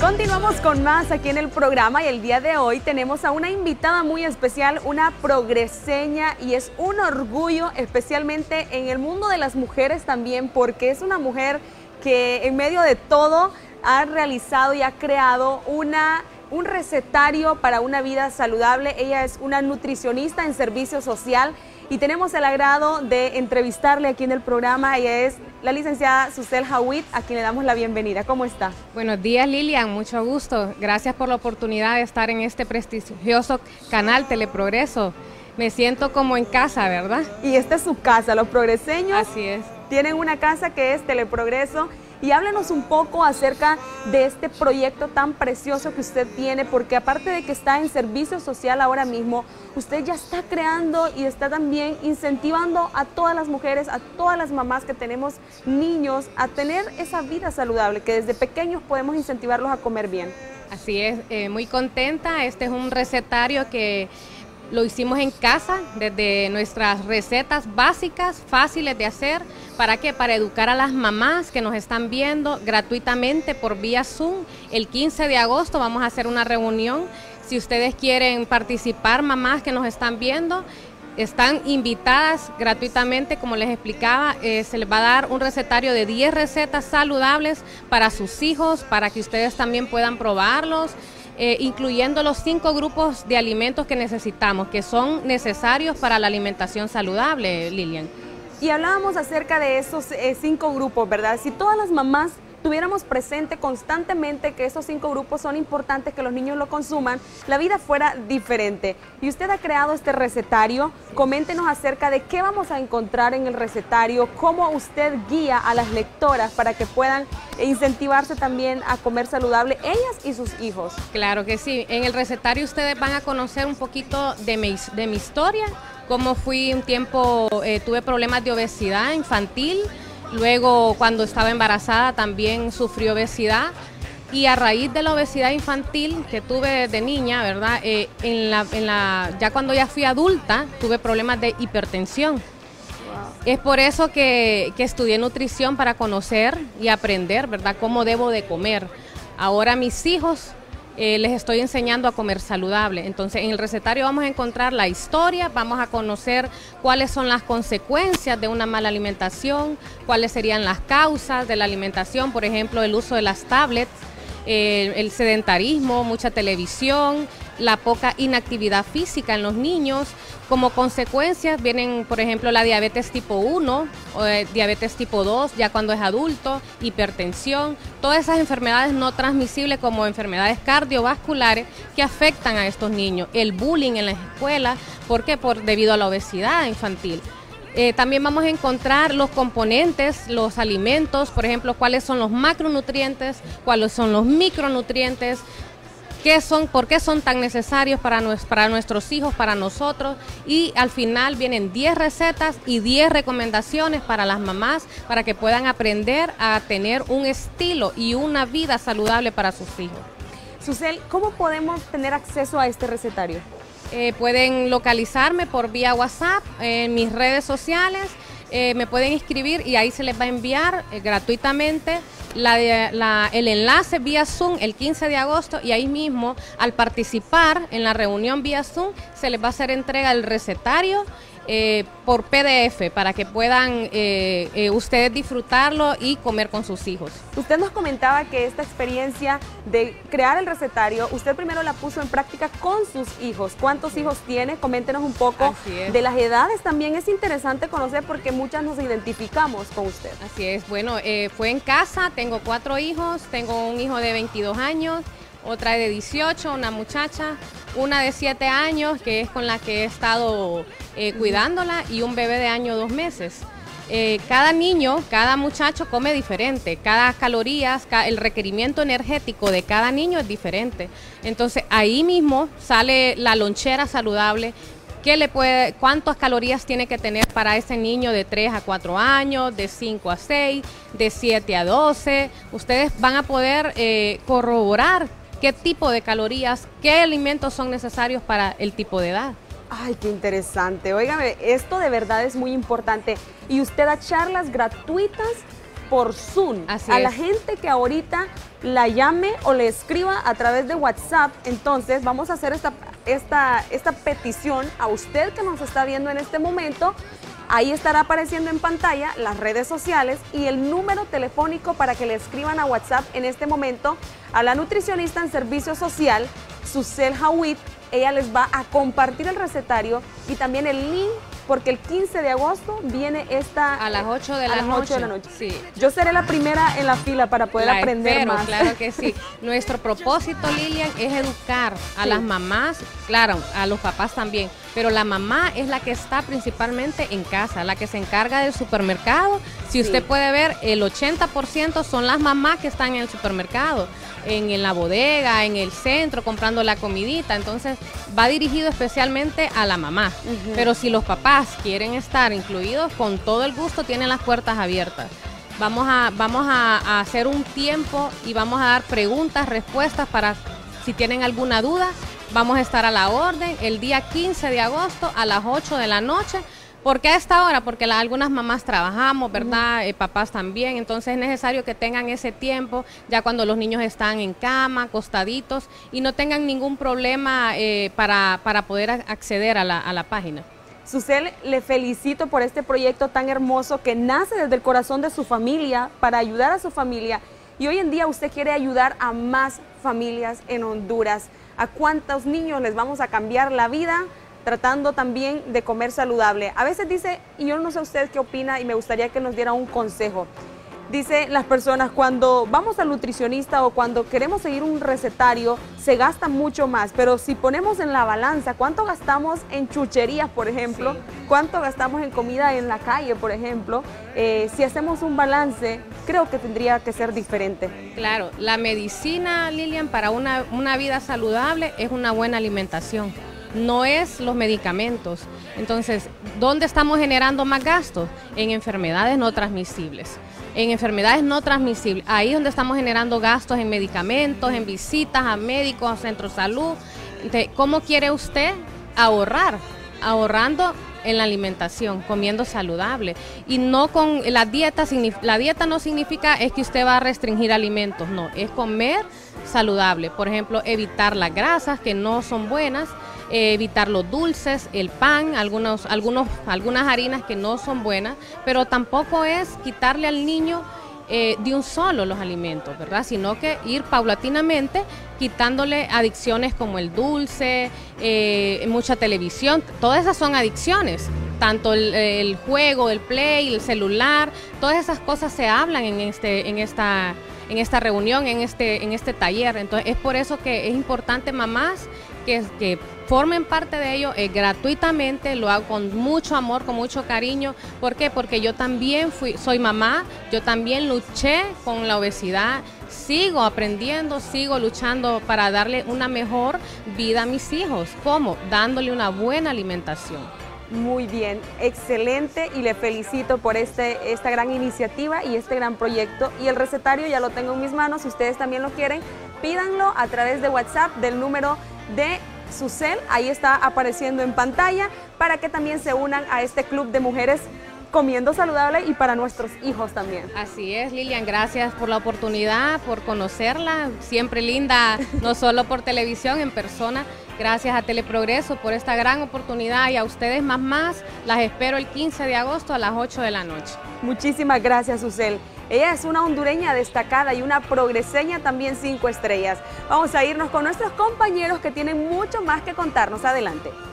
Continuamos con más aquí en el programa y el día de hoy tenemos a una invitada muy especial, una progreseña, y es un orgullo especialmente en el mundo de las mujeres también, porque es una mujer que en medio de todo ha realizado y ha creado un recetario para una vida saludable. Ella es una nutricionista en servicio social y tenemos el agrado de entrevistarle aquí en el programa. Ella es la licenciada Susel Jawit, a quien le damos la bienvenida. ¿Cómo está? Buenos días, Lilian, mucho gusto. Gracias por la oportunidad de estar en este prestigioso canal Teleprogreso. Me siento como en casa, ¿verdad? Y esta es su casa, los progreseños. Así es. Tienen una casa que es Teleprogreso. Y háblenos un poco acerca de este proyecto tan precioso que usted tiene, porque aparte de que está en servicio social ahora mismo, usted ya está creando y está también incentivando a todas las mujeres, a todas las mamás que tenemos niños, a tener esa vida saludable, que desde pequeños podemos incentivarlos a comer bien. Así es, muy contenta. Este es un recetario que lo hicimos en casa, desde nuestras recetas básicas, fáciles de hacer. ¿Para qué? Para educar a las mamás que nos están viendo gratuitamente por vía Zoom. El 15 de agosto vamos a hacer una reunión. Si ustedes quieren participar, mamás que nos están viendo, están invitadas gratuitamente, como les explicaba. Se les va a dar un recetario de 10 recetas saludables para sus hijos, para que ustedes también puedan probarlos. Incluyendo los 5 grupos de alimentos que necesitamos, que son necesarios para la alimentación saludable, Lilian. Y hablábamos acerca de esos 5 grupos, ¿verdad? Si todas las mamás tuviéramos presente constantemente que esos 5 grupos son importantes, que los niños lo consuman, la vida fuera diferente. Y usted ha creado este recetario. Coméntenos acerca de qué vamos a encontrar en el recetario, cómo usted guía a las lectoras para que puedan incentivarse también a comer saludable, ellas y sus hijos. Claro que sí. En el recetario ustedes van a conocer un poquito de mi historia, cómo fui un tiempo, tuve problemas de obesidad infantil. Luego, cuando estaba embarazada, también sufrí obesidad, y a raíz de la obesidad infantil que tuve de niña, ¿verdad? Ya cuando ya fui adulta, tuve problemas de hipertensión. Wow. Es por eso que estudié nutrición, para conocer y aprender, ¿verdad?, cómo debo de comer. Ahora mis hijos les estoy enseñando a comer saludable. Entonces, en el recetario vamos a encontrar la historia, vamos a conocer cuáles son las consecuencias de una mala alimentación, cuáles serían las causas de la alimentación, por ejemplo, el uso de las tablets, el sedentarismo, mucha televisión, la poca inactividad física en los niños. Como consecuencias vienen, por ejemplo, la diabetes tipo 1, o diabetes tipo 2, ya cuando es adulto, hipertensión, todas esas enfermedades no transmisibles como enfermedades cardiovasculares que afectan a estos niños. El bullying en la escuela, ¿por qué? Debido a la obesidad infantil. También vamos a encontrar los componentes, los alimentos, por ejemplo, cuáles son los macronutrientes, cuáles son los micronutrientes, por qué son tan necesarios para nuestros hijos, para nosotros. Y al final vienen 10 recetas y 10 recomendaciones para las mamás, para que puedan aprender a tener un estilo y una vida saludable para sus hijos. Susel, ¿cómo podemos tener acceso a este recetario? Pueden localizarme por vía WhatsApp, en mis redes sociales, me pueden escribir y ahí se les va a enviar gratuitamente el enlace vía Zoom el 15 de agosto, y ahí mismo, al participar en la reunión vía Zoom, se les va a hacer entrega del recetario por PDF, para que puedan ustedes disfrutarlo y comer con sus hijos. Usted nos comentaba que esta experiencia de crear el recetario, usted primero la puso en práctica con sus hijos. ¿Cuántos hijos tiene? Coméntenos un poco de las edades. También es interesante conocer, porque muchas nos identificamos con usted. Así es. Bueno, fue en casa. Tengo 4 hijos. Tengo un hijo de 22 años, otra de 18, una muchacha, una de 7 años, que es con la que he estado cuidándola, y un bebé de año 2 meses. Cada niño, cada muchacho come diferente, cada calorías, el requerimiento energético de cada niño es diferente. Entonces ahí mismo sale la lonchera saludable, cuántas calorías tiene que tener para ese niño de 3 a 4 años, de 5 a 6, de 7 a 12. Ustedes van a poder corroborar qué tipo de calorías, qué alimentos son necesarios para el tipo de edad. Ay, qué interesante. Óigame, esto de verdad es muy importante. Y usted da charlas gratuitas por Zoom. Así a es. la gente que ahorita la llame o le escriba a través de WhatsApp. Entonces vamos a hacer esta petición a usted que nos está viendo en este momento. Ahí estará apareciendo en pantalla las redes sociales y el número telefónico para que le escriban a WhatsApp en este momento a la nutricionista en servicio social, Susel Hawit. Ella les va a compartir el recetario y también el link, porque el 15 de agosto viene a las 8 de la noche. Sí. Yo seré la primera en la fila para poder aprender más. Claro que sí. Nuestro propósito, Lilian, es educar a las mamás, claro, a los papás también, pero la mamá es la que está principalmente en casa, la que se encarga del supermercado. Si usted puede ver, el 80% son las mamás que están en el supermercado, en la bodega, en el centro, comprando la comidita. Entonces va dirigido especialmente a la mamá. Pero si los papás quieren estar incluidos, con todo el gusto tienen las puertas abiertas. Vamos a hacer un tiempo y vamos a dar preguntas, respuestas para si tienen alguna duda. Vamos a estar a la orden el día 15 de agosto a las 8 de la noche. ¿Por qué a esta hora? Porque algunas mamás trabajamos, ¿verdad? Papás también, entonces es necesario que tengan ese tiempo ya cuando los niños están en cama, acostaditos y no tengan ningún problema para poder acceder a la página. Susel, le felicito por este proyecto tan hermoso que nace desde el corazón de su familia para ayudar a su familia, y hoy en día usted quiere ayudar a más familias en Honduras. ¿A cuántos niños les vamos a cambiar la vida tratando también de comer saludable? A veces dice, y yo no sé usted qué opina y me gustaría que nos diera un consejo. Dice las personas, cuando vamos al nutricionista o cuando queremos seguir un recetario, se gasta mucho más, pero si ponemos en la balanza cuánto gastamos en chucherías, por ejemplo, cuánto gastamos en comida en la calle, por ejemplo, si hacemos un balance, creo que tendría que ser diferente. Claro, la medicina, Lilian, para una vida saludable es una buena alimentación. No es los medicamentos. Entonces, ¿dónde estamos generando más gastos? En enfermedades no transmisibles. En enfermedades no transmisibles, ahí es donde estamos generando gastos en medicamentos, en visitas a médicos, a centros de salud. Entonces, ¿cómo quiere usted ahorrar? Ahorrando en la alimentación, comiendo saludable. Y no con la dieta no significa es que usted va a restringir alimentos, no, es comer saludable. Por ejemplo, evitar las grasas que no son buenas, evitar los dulces, el pan, algunas harinas que no son buenas, pero tampoco es quitarle al niño de un solo los alimentos, ¿verdad? Sino que ir paulatinamente quitándole adicciones como el dulce, mucha televisión, todas esas son adicciones. Tanto el juego, el play, el celular, todas esas cosas se hablan en esta reunión, en este taller. Entonces es por eso que es importante, mamás, que formen parte de ello gratuitamente. Lo hago con mucho amor, con mucho cariño. ¿Por qué? Porque yo también soy mamá, yo también luché con la obesidad, sigo aprendiendo, sigo luchando para darle una mejor vida a mis hijos. ¿Cómo? Dándole una buena alimentación. Muy bien, excelente, y le felicito por esta gran iniciativa y este gran proyecto. Y el recetario ya lo tengo en mis manos. Si ustedes también lo quieren, pídanlo a través de WhatsApp del número de Susel, ahí está apareciendo en pantalla, para que también se unan a este club de mujeres comiendo saludable y para nuestros hijos también. Así es, Lilian, gracias por la oportunidad, por conocerla, siempre linda, no solo por televisión, en persona. Gracias a Teleprogreso por esta gran oportunidad, y a ustedes más, las espero el 15 de agosto a las 8 de la noche. Muchísimas gracias, Susel. Ella es una hondureña destacada y una progreseña también 5 estrellas. Vamos a irnos con nuestros compañeros que tienen mucho más que contarnos. Adelante.